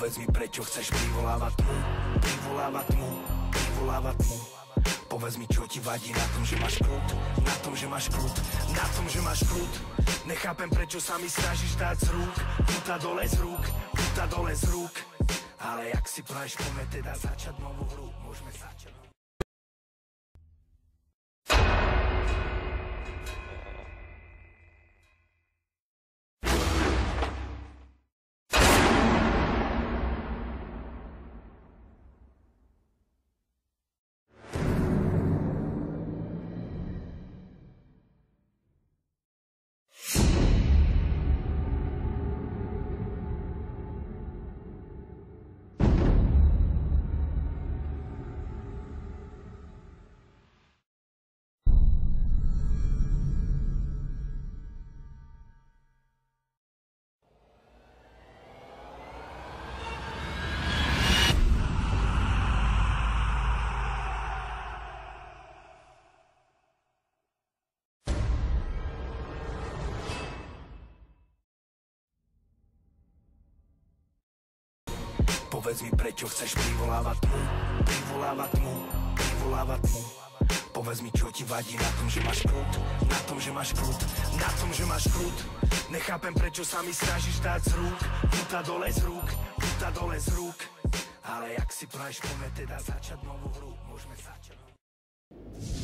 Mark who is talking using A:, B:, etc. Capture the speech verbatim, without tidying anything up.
A: Povedz mi, prečo chceš privolávať tmu, privolávať tmu, privolávať tmu. Povedz mi, čo ti vadí na tom, že máš kľud, na tom, že máš kľud, na tom, že máš kľud. Nechápem, prečo sa mi snažíš dať z rúk, puta dole z rúk, puta dole z rúk. Ale jak si praješ, poďme teda začať novú hru, môžeme začať. Povedz mi, prečo chceš privolávať tmu, privolávať tmu, privolávať tmu. Povedz mi, čo ti vadí na tom, že máš kľud, na tom, že máš kľud, na tom, že máš kľud. Nechápem, prečo sa mi snažíš dať z rúk, puta dole z rúk, puta dole z rúk. Ale jak si praješ, poďme teda začať novú hru, môžeme začať.